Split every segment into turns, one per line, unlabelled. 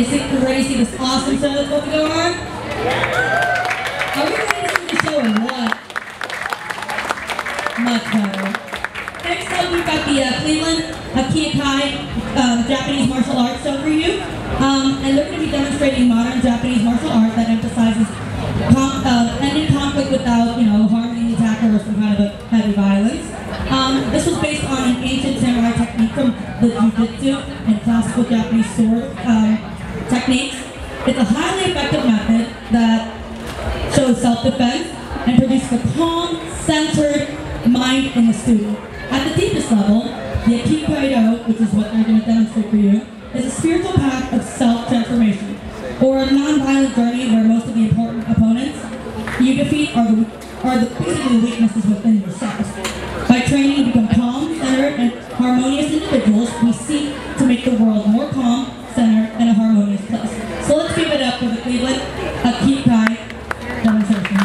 ready to see this awesome show that's about to go on? Are we ready to see the show or what? Much better. Next up, we've got the Cleveland Keikai Japanese martial arts show for you. And they're going to be demonstrating modern Japanese martial art that emphasizes ending conflict without, harming the attacker or some kind of heavy violence. This was based on an ancient samurai technique from the Jiu-Jitsu and classical Japanese sword techniques. It's a highly effective method that shows self-defense and produces a calm, centered mind in the student. At the deepest level, the Aikido, which is what they're going to demonstrate for you, is a spiritual path of self-transformation, or a non-violent journey where most of the important opponents you defeat are basically the weaknesses within yourself. By training to become calm, centered, and harmonious individuals, we seek to make the world more calm, centered, and a harmonious place. So let's give it up for the Cleveland Keikai demonstration.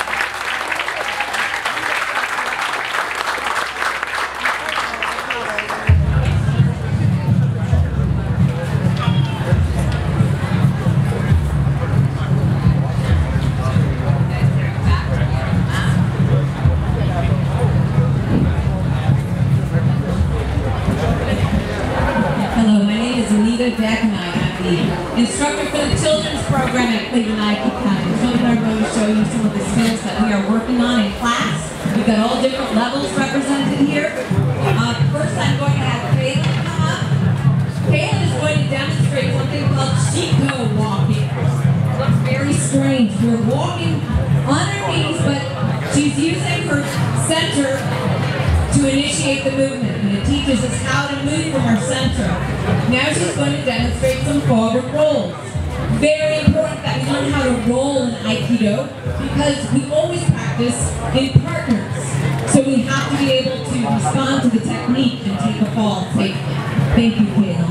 Instructor for the children's program at Cleveland Keikai. The children are going to show you some of the skills that we are working on in class. We've got all different levels represented here. First, I'm going to have Kayla come up. Kayla is going to demonstrate something called Shiko walking. It looks very strange. We're walking on our knees, but she's using her center to initiate the movement, and it teaches us how to move from our center. Now she's going to demonstrate some forward rolls. Very important that we learn how to roll in Aikido, because we always practice in partners. So we have to be able to respond to the technique and take a fall safely. Thank you, Kayla.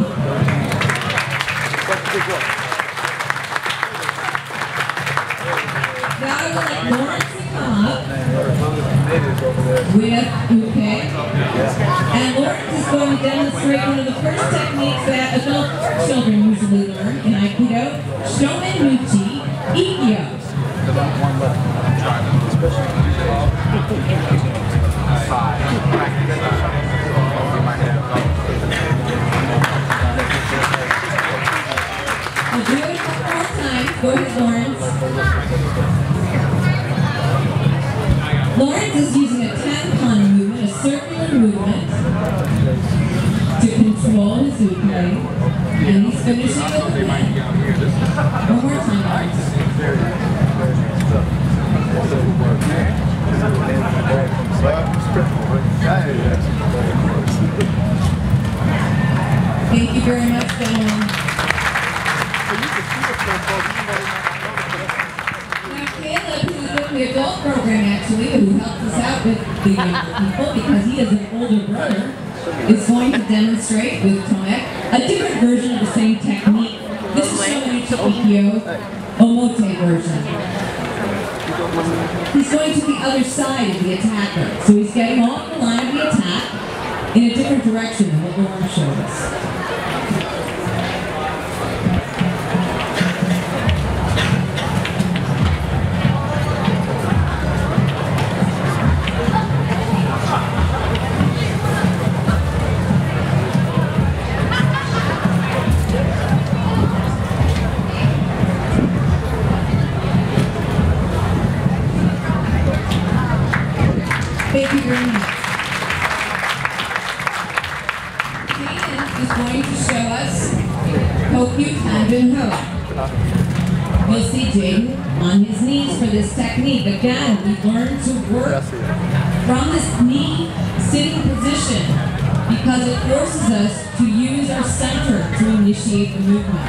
Now I would like Lawrence to come up with Uke. And Lawrence is going to demonstrate one of the first techniques that adult children usually learn in Aikido, Shomen Nuchi Ikkyo. We'll do it a couple more times. Go ahead, Lawrence. Lawrence is using a ten-pun movement, a circular movement, to control his uke, and he's finishing with the win. One more time, Lawrence. Thank you very much, gentlemen. The adult program actually, who helps us out with the younger people because he is an older brother, is going to demonstrate with Tomek a different version of the same technique. This is Shomen Ikkyo Omote version. He's going to the other side of the attacker, so he's getting off the line of the attack in a different direction than what Lauren showed us. Thank you very much. Jaden is going to show us Kokyu Kanbun Ho. We'll see Jaden on his knees for this technique. Again, we learn to work from this knee sitting position because it forces us to use our center to initiate the movement.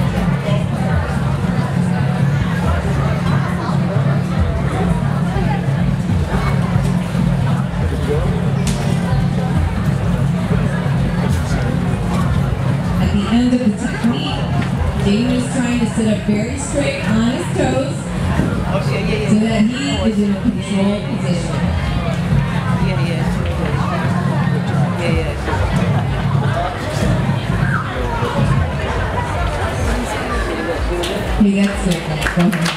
End of the technique, Jaden is trying to sit up very straight on his toes so that he is in a controlled position. Hey, that's it. Go ahead.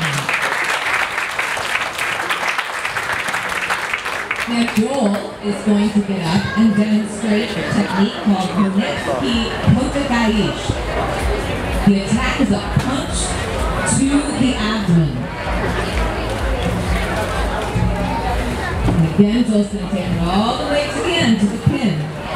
Now Joel is going to get up and demonstrate a technique called Konecki Kotagaish. The attack is a punch to the abdomen. And again, Joel's going to take it all the way to the end, to the pin.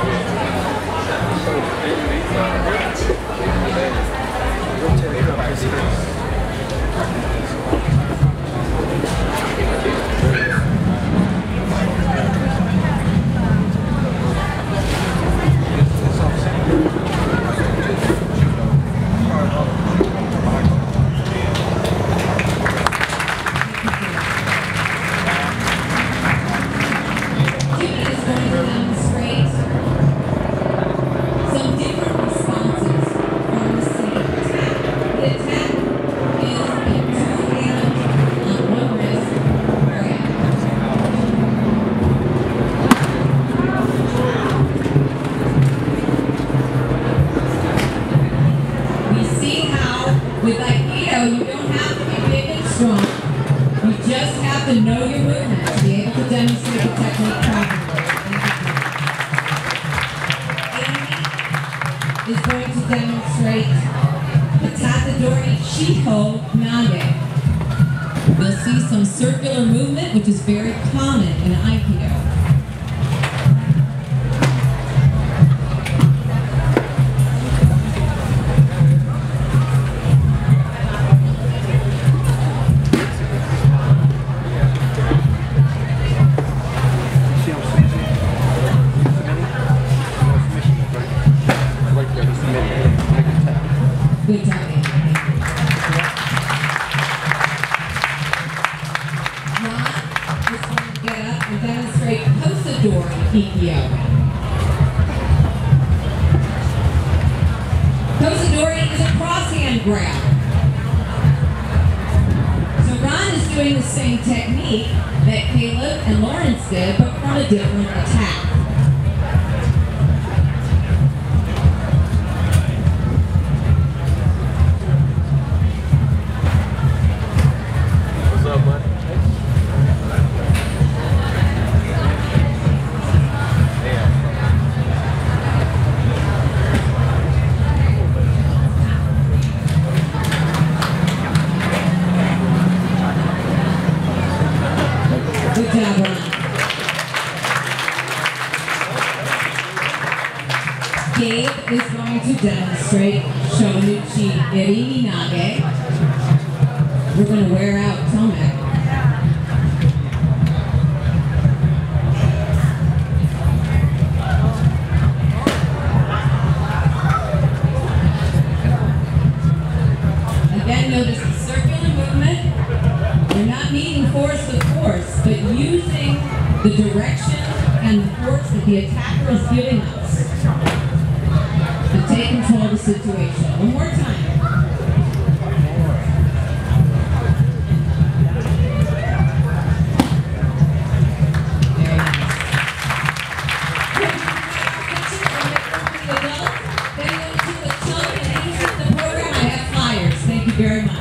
With Aikido, you don't have to be big and strong. You just have to know your movement to be able to demonstrate the technique properly. Amy is going to demonstrate the Tatadori Chiho Nage. You'll see some circular movement, which is very common in Aikido. Good job, Amy. Ron is going to get up and demonstrate Kosadori Kikyo. Kosadori is a cross-hand grab. So Ron is doing the same technique that Caleb and Lawrence did, but from a different attack. Good job, Ron. Gabe is going to demonstrate Shounuchi Irini Nage. We're going to wear out Tomek. Again, notice the circular movement. We're not needing force with force, but using the direction and the force that the attacker is giving us to take control of the situation. One more time. Very nice. Then go to the children and interest in the program. I have flyers. Thank you very much.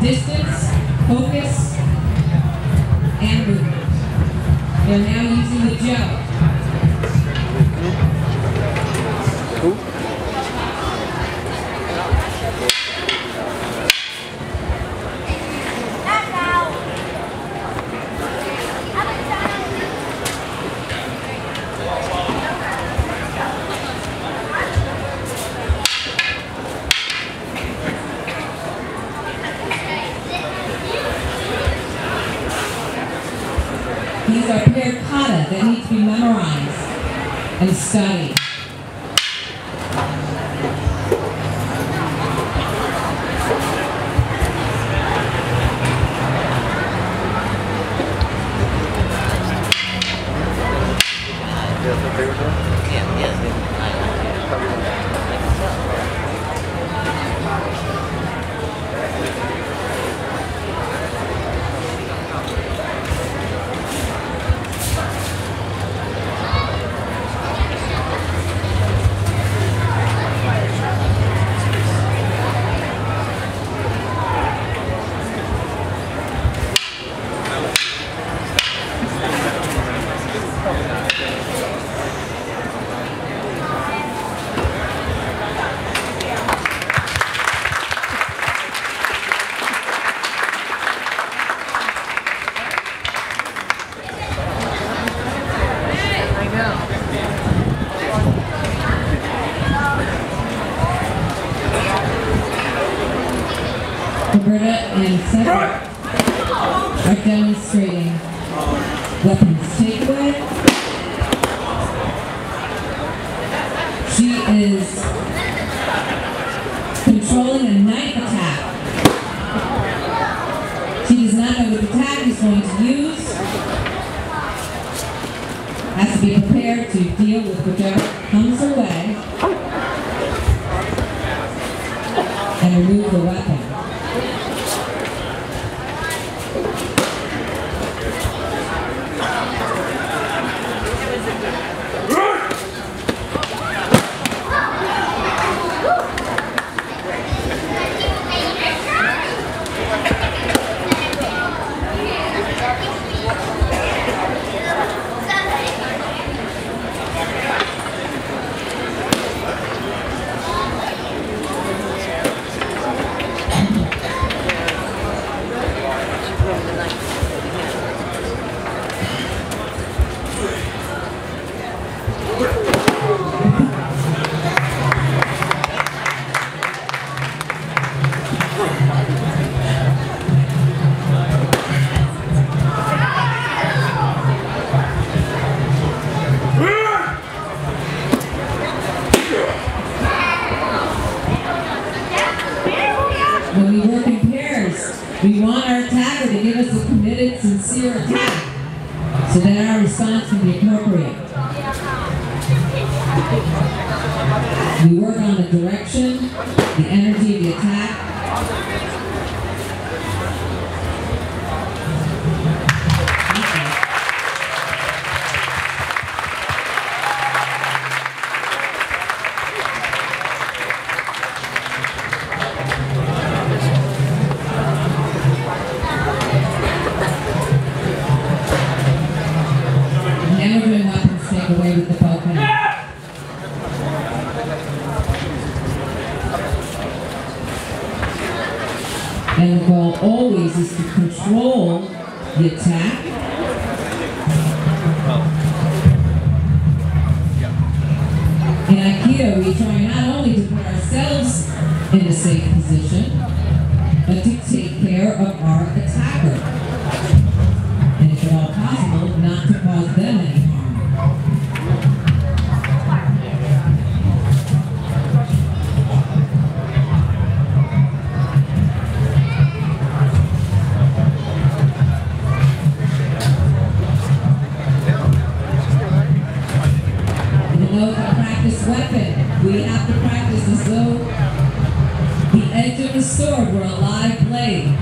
distance, focus, and movement. They're now using the Joe. These are paired kata that need to be memorized and studied. Roberta and Cedric are demonstrating weapons takeaway. She is controlling a knife attack. She does not know what attack she's going to use. Has to be prepared to deal with whichever comes her way and remove the weapon. When we work in pairs, we want our attacker to give us a committed, sincere attack so that our response can be appropriate. We work on the direction, the energy of the attack. Never doing weapons take away with the poking. And the goal always is to control the attack. In Aikido, we try not only to put ourselves in a safe position, but to take care of our attacker. And if at all possible, not to cause them any harm. Weapon. We have to practice as though the edge of the sword were a live blade.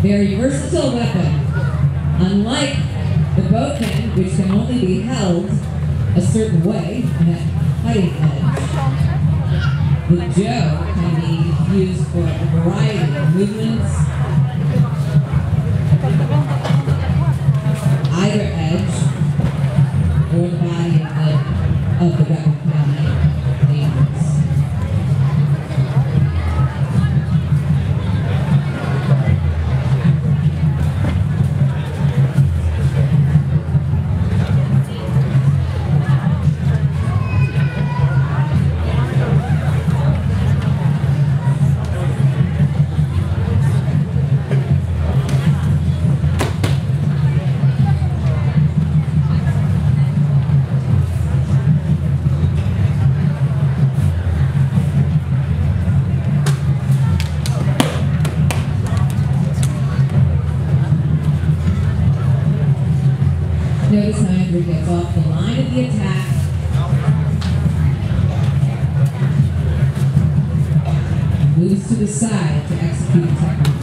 Very versatile weapon. Unlike the boatman, which can only be held a certain way at a cutting edge, the Joe can be used for a variety of movements, either edge or the body of the weapon can be dangerous. Notice how Andrew gets off the line of the attack. Moves to the side to execute the technique.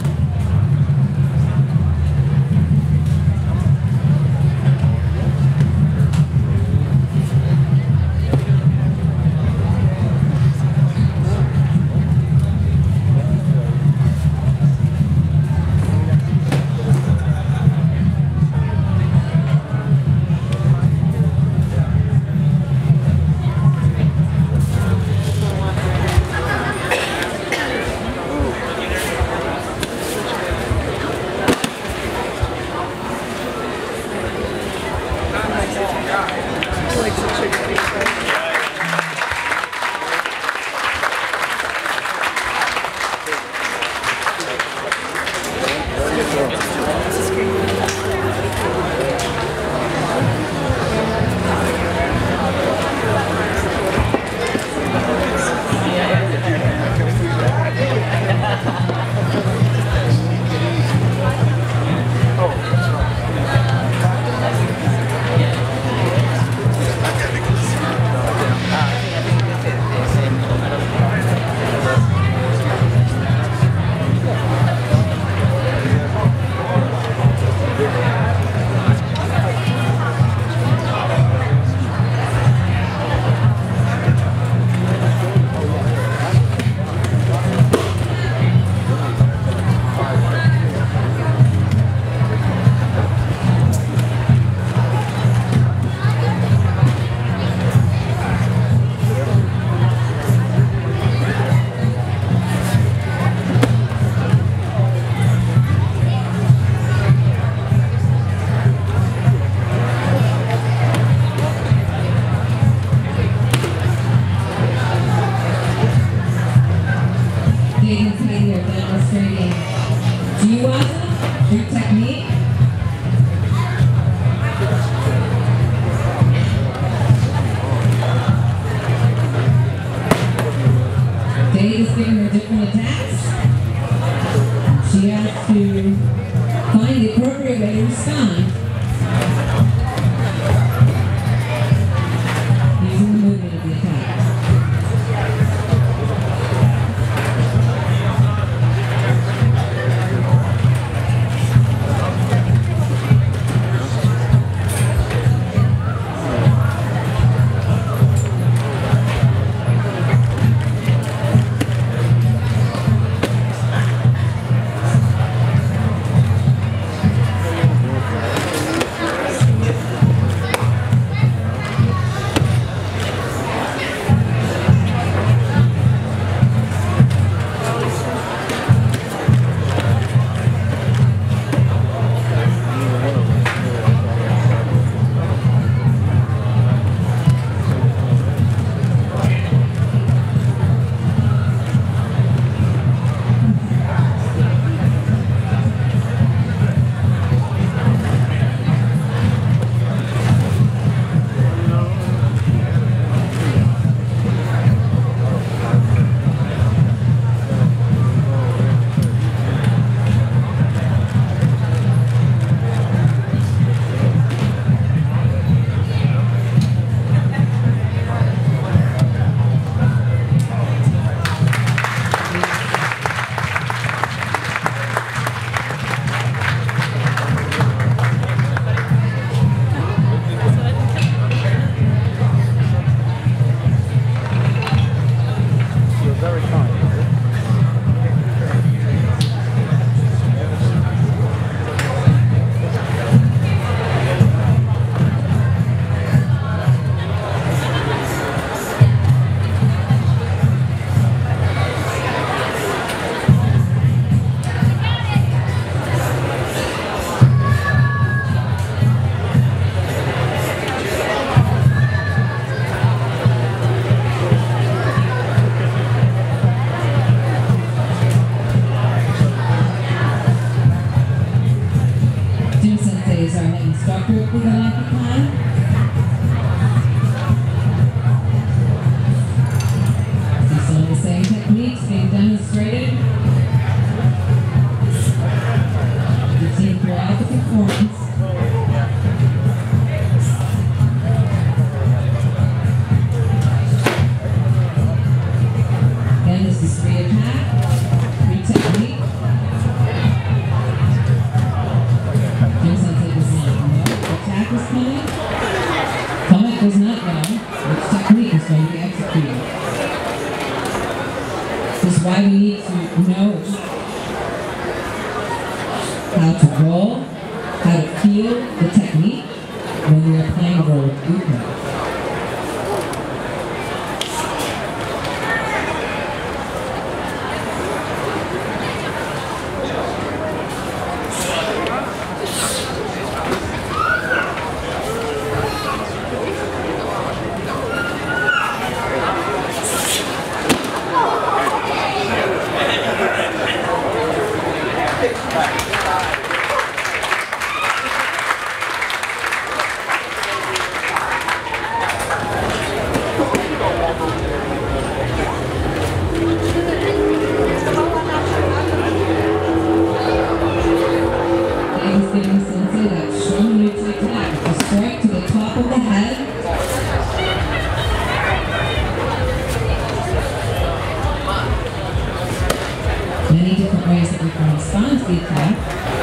instructor of Cleveland Akikai. See some of the same techniques being demonstrated. You've seen throughout the performance. Again, this is free attack, free technique. Jim-sensei does not know which attack is coming. Tomek does not know which technique is going to be executed. This is why we need to know how to roll, how to feel the technique when we are playing a role of Uko. Sensei that's showing you to attack. To strike to the top of the head. Many different ways that we can respond to the attack.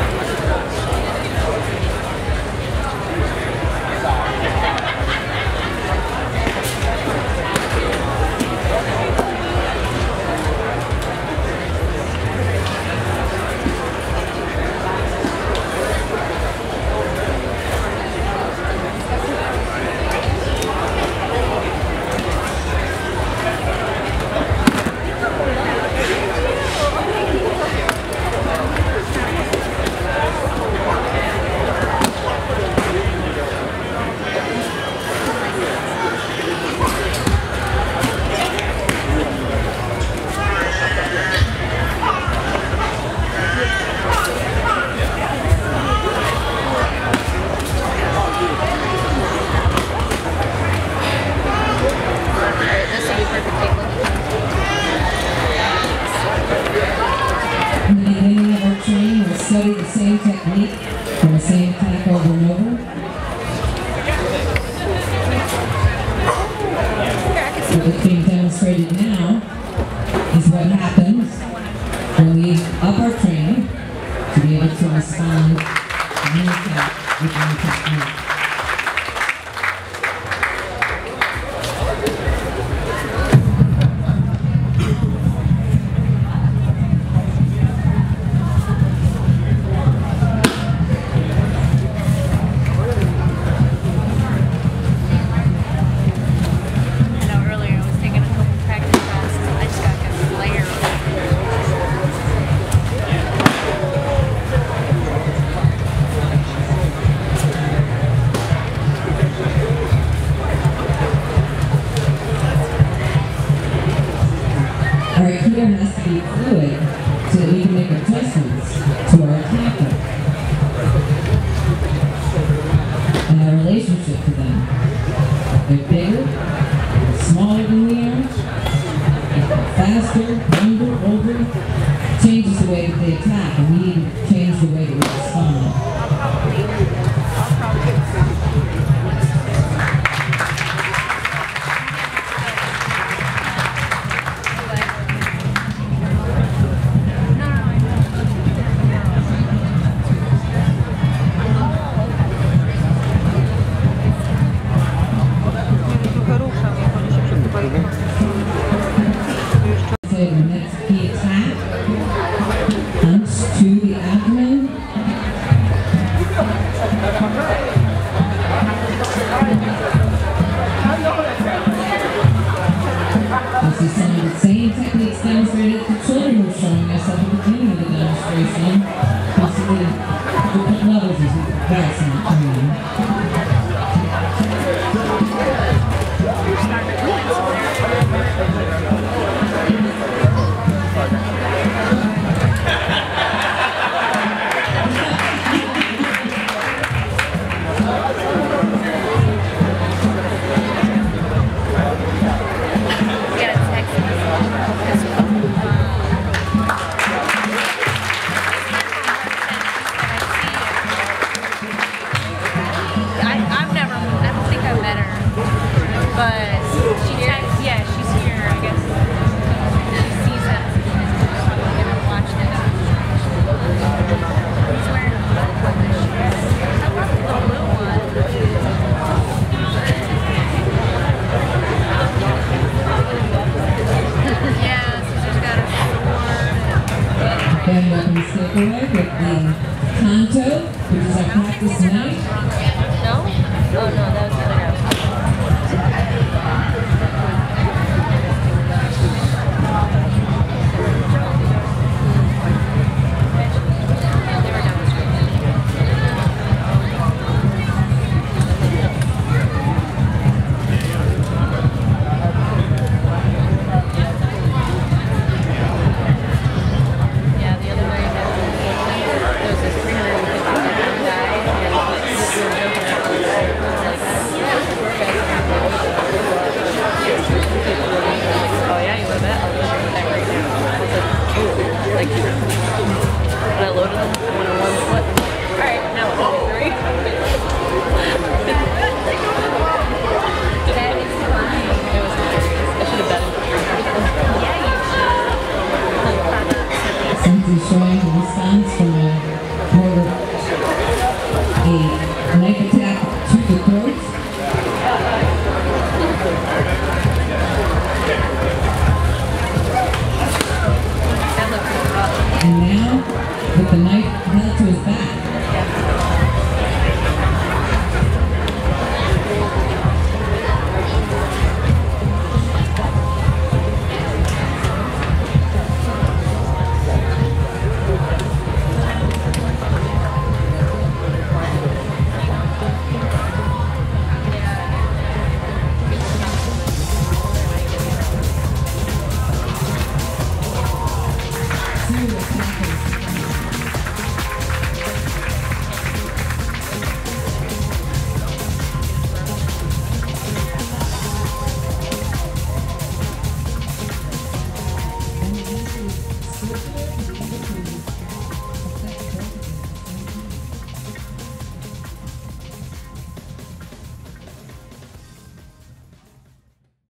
In the beginning of our training, we'll study the same technique from the same attack over and over. What's being demonstrated now is what happens when we up our training to be able to respond to any attack with any technique.
but yeah, she's here, I guess. She sees us. So I'm gonna watch them. He's wearing a blue one. I love the blue one. Yeah, Caesar's got a sword.
Then weapons takeaway with the Kanto, which is our practice tonight.
No? Oh no, that was